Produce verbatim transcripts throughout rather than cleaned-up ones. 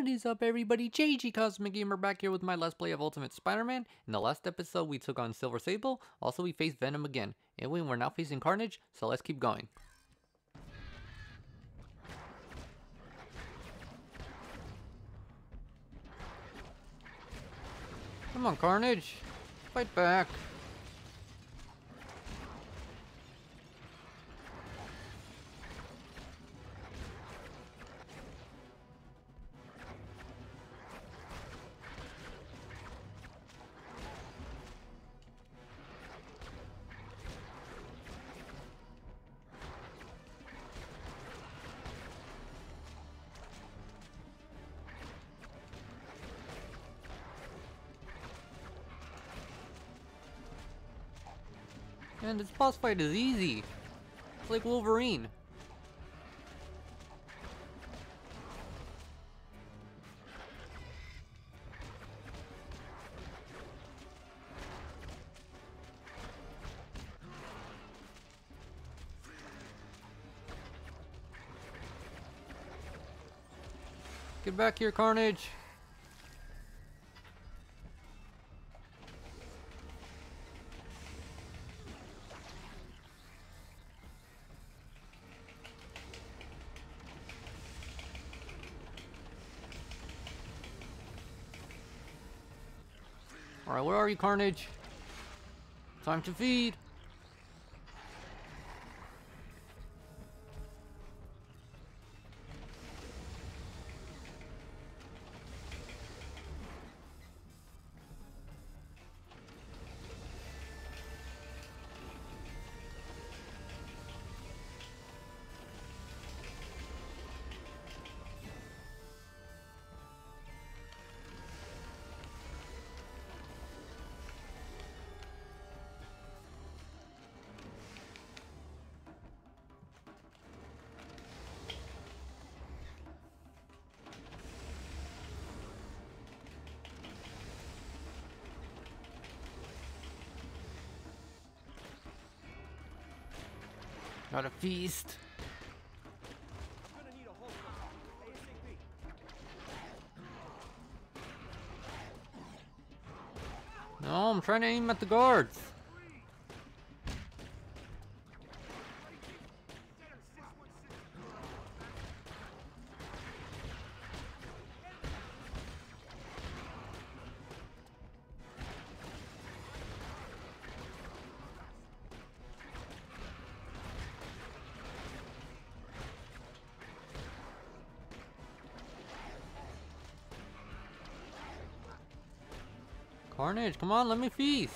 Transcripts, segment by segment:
What is up, everybody? J G Cosmic Gamer back here with my Let's Play of Ultimate Spider-Man. In the last episode, we took on Silver Sable. Also, we faced Venom again. Anyway, we're now facing Carnage, so let's keep going. Come on, Carnage. Fight back. Man, this boss fight is easy. It's like Wolverine. Get back here, Carnage. Alright, where are you, Carnage? Time to feed! Gotta feast. No, I'm trying to aim at the guards. Carnage, come on, let me feast.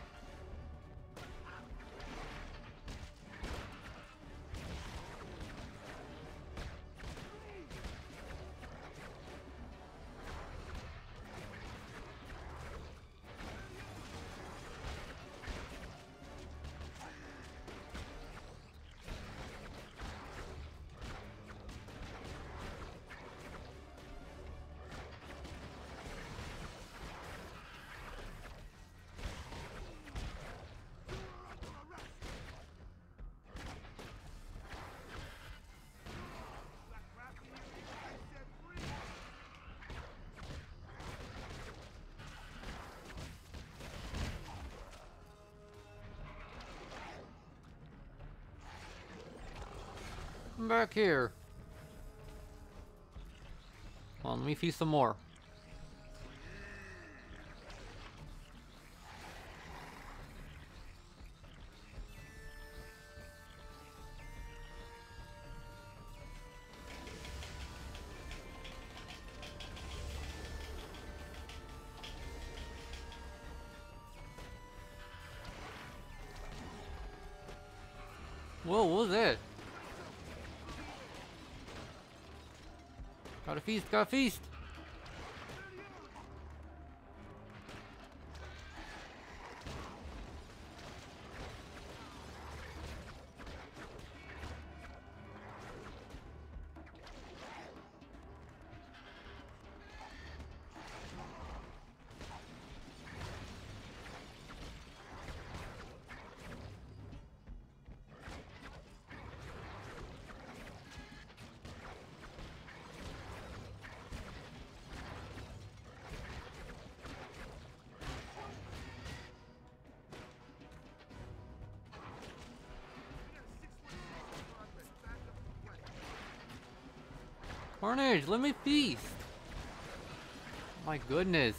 Come back here. Come on, let me feast some more. Whoa, what was that? Gotta feast, gotta feast! Carnage, let me feast! My goodness.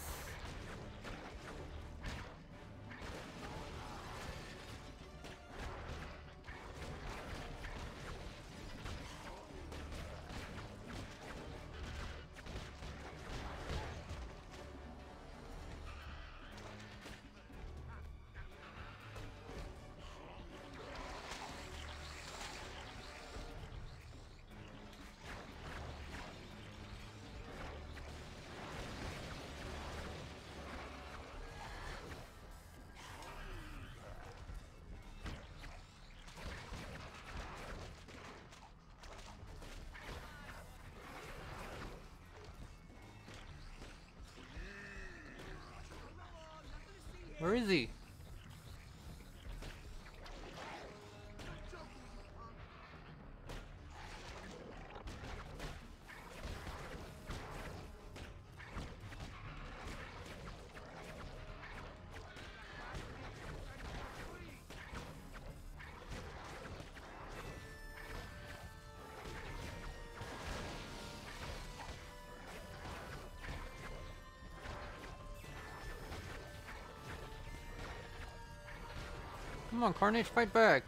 Where is he? Come on, Carnage, fight back!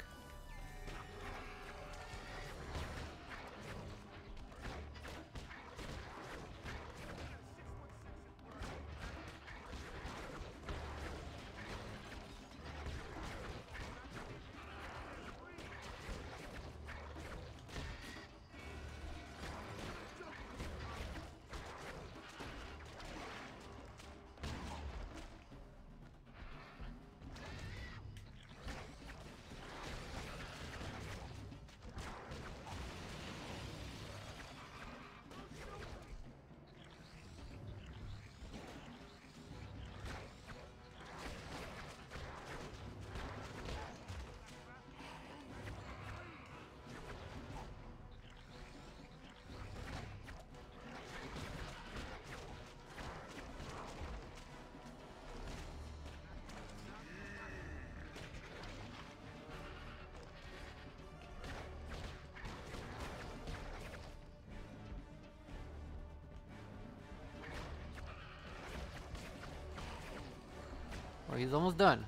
Well, he's almost done.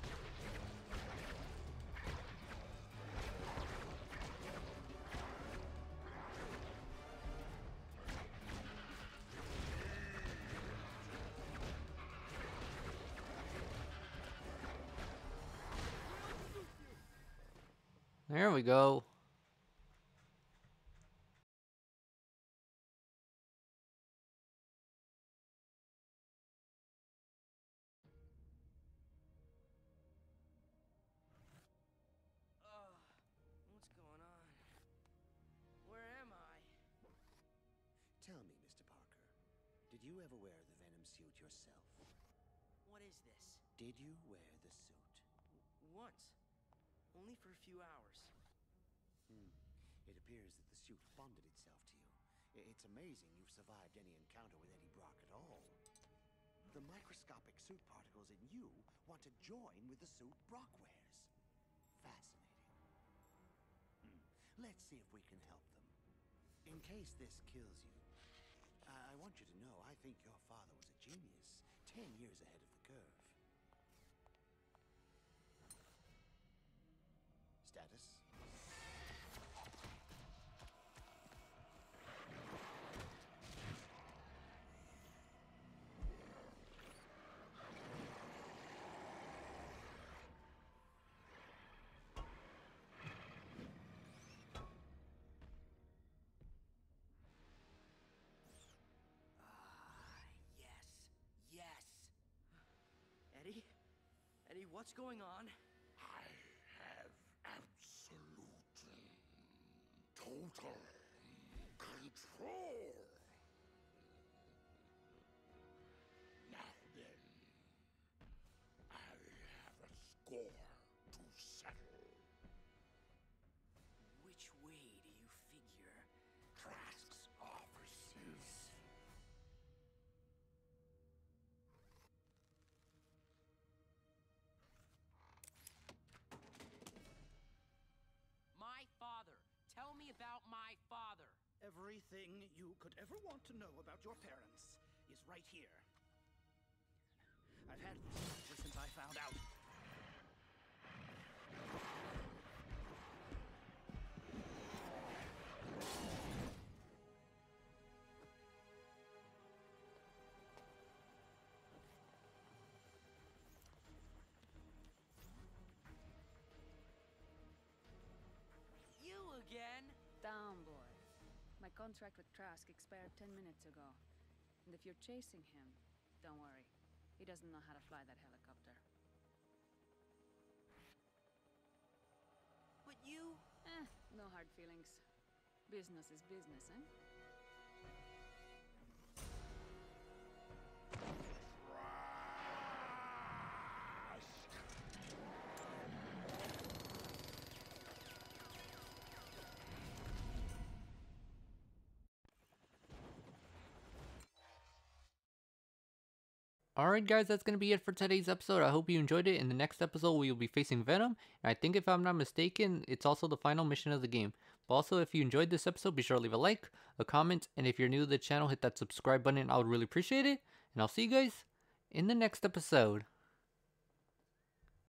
There we go. Ugh, what's going on? Where am I? Tell me, Mister Parker, did you ever wear the Venom suit yourself? What is this? Did you wear the suit? W once. Only for a few hours. Hmm. It appears that the suit bonded itself to you. I- It's amazing you've survived any encounter with Eddie Brock at all. The microscopic suit particles in you want to join with the suit Brock wears. Fascinating. Hmm. Let's see if we can help them. In case this kills you, I, I want you to know I think your father was a genius, ten years ahead of the curve. Status? Ah, yes. Yes. Eddie? Eddie, what's going on? I have absolute, total control. Now then, I have a score to settle. Which way do you figure? Trask's offices. My father. Tell me about my father. Everything you could ever want to know about your parents is right here. I've had this ever since I found out. You again? Down, boy. My contract with Trask expired ten minutes ago. And if you're chasing him, don't worry. He doesn't know how to fly that helicopter. But you... Eh, no hard feelings. Business is business, eh? Alright guys, that's going to be it for today's episode. I hope you enjoyed it. In the next episode, we will be facing Venom. And I think if I'm not mistaken, it's also the final mission of the game. But also, if you enjoyed this episode, be sure to leave a like, a comment, and if you're new to the channel, hit that subscribe button. I would really appreciate it. And I'll see you guys in the next episode.